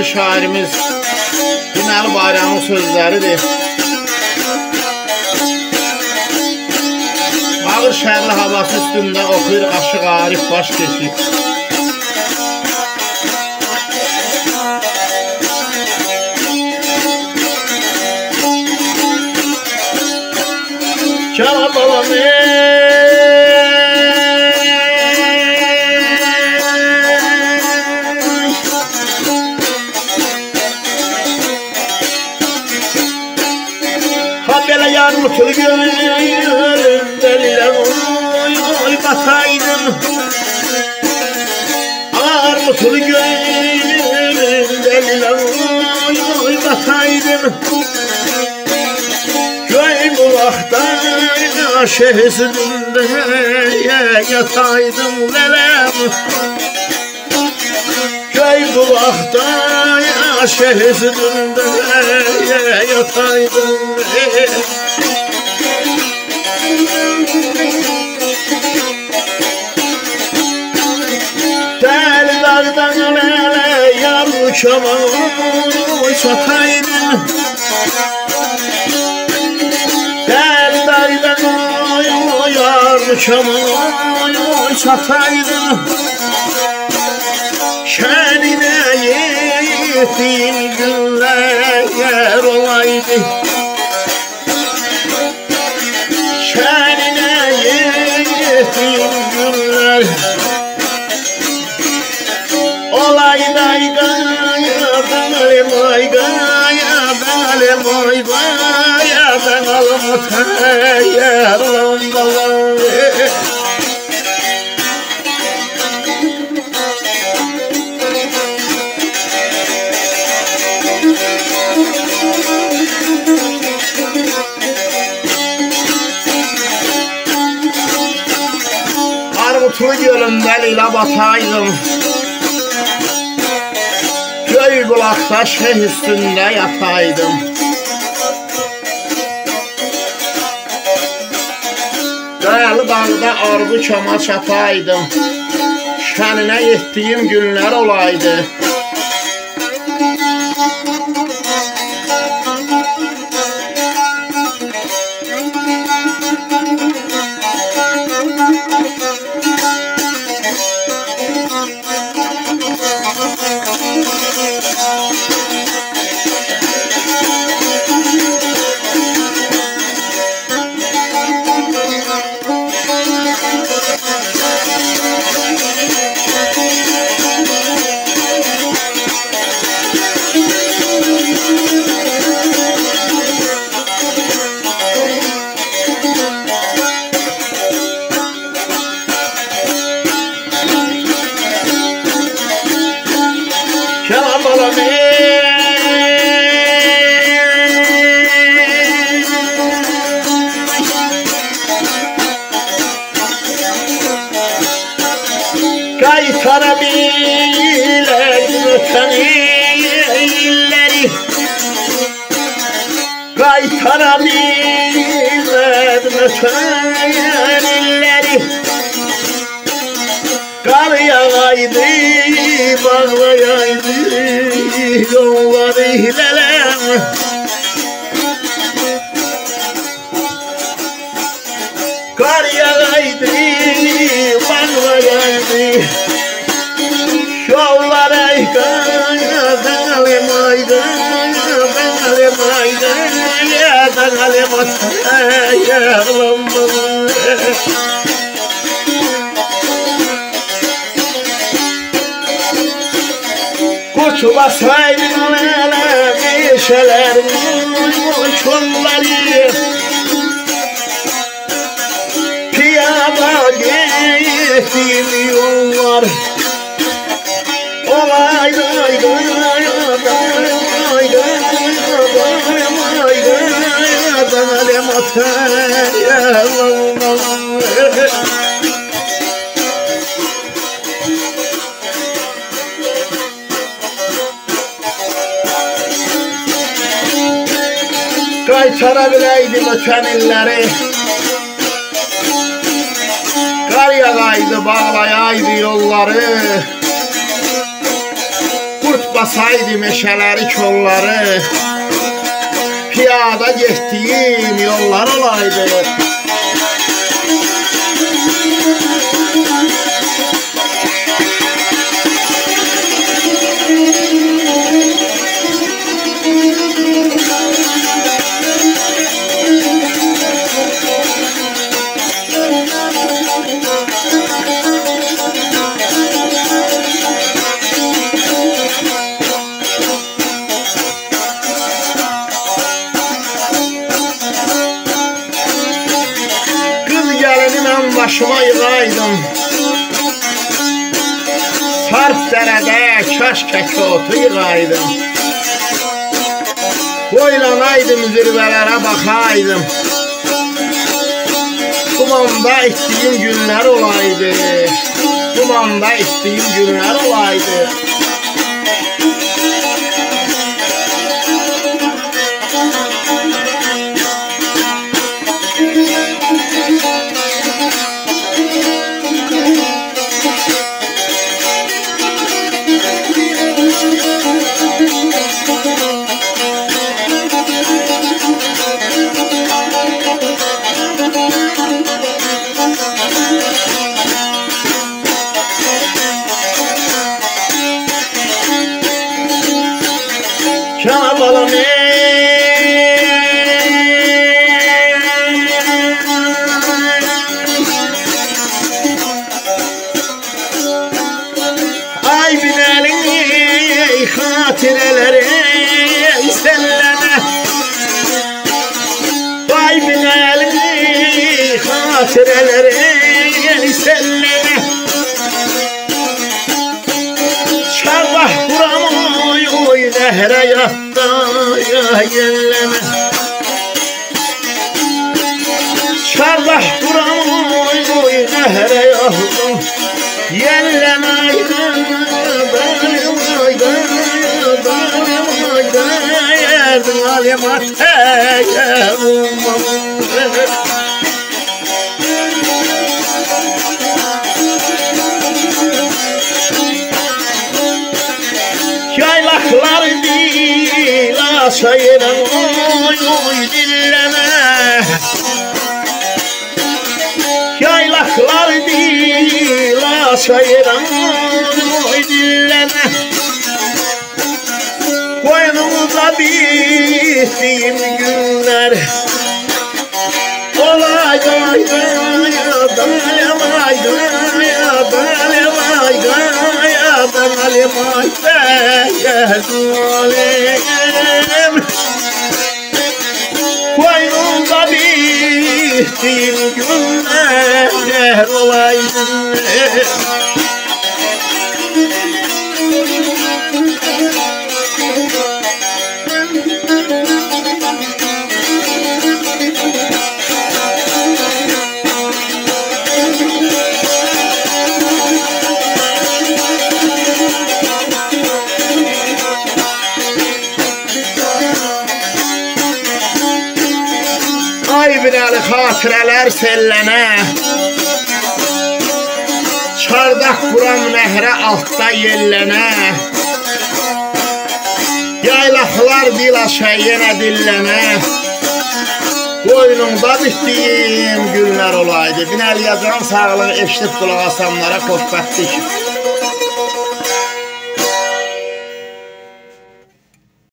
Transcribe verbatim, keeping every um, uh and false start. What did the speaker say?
dəyərli şairimiz Binəli Bayramın sözləridir. Ağır şəhərli havası üstündə oxuyur Aşıq Arif baş keçib. Çala balam ha belə yarmutul gönlümdə oy oy bataydım. Armutul gönlümdə oy oy bataydım. Göy bulaqda şehzinde yataydım lelem. Göy bulaqda şehzinde yataydım. Dəli dağdan lele yar uçama sataydım. Dəli dağdan Çaman sataydım. Şənine yettiğim günler olaydı. Şənine yettiğim günler olaydı. Ay gaya benim ay gaya benim ay gaya ben almatayarım balam. Armutlu gölündə ilə bataydım. Göy bulaqda şeh üstündə yataydım. Dəli dağda arzu çama çataydım. Şəninə yetdiyim günlər olaydı. Qaytarabilen öten illeri, Qaytarabilen öten illeri. Kar yağaydı, bağlayaydı yolları hilelem. Kar yağaydı, bağlayaydı yolları aygaya benim aygaya benim aygaya benim atayalım. Kurtulasaydın hele meşelerin çolları, piyada gittiğim yollar olaydı. Ayda ayda ayda ayda benim atayalım. Qaytarabiləydim ötən illəri, qar yağaydı, bağlayaydı yolları. Kurt basaydı meşələri kolları, piyada getdiyim yollar olaydı. Başıma yığaydım sarp dərədə kaş kəkotu yığaydım. Boylanaydım zirvələrə baxaydım, dumanda etdiyim günlər olaydı, dumanda etdiyim günlər olaydı. Şabalım ay binelin hatireleri sellene, ay binelin hatireleri sellene. Şarlah buramı oy nehre yatta ya yelleme, şarlah buramı oy nehre yatta yelleme. Aydın benim aydın benim aydın yerdim alimat eye bulmam. Yaylaklar değil aşayıran oy oy dilleme, yaylaklar değil aşayıran oy dilleme. Koynumda bittiğim günler olaydı ya dalim aydı ya dalim aydı ya dalim aydı ya dalim. Koynumda bittiğim günler olaydı. Ay binəli xatirələr sellənə, çardaq quram nəhrə altda yellənə. Yaylaqlar dilaşa yenə dillənə, boynumda bitdiyim günlər olaydı. Binəli yazıran sağlığı eşitib qulaq asanlara xoşbəxtlik.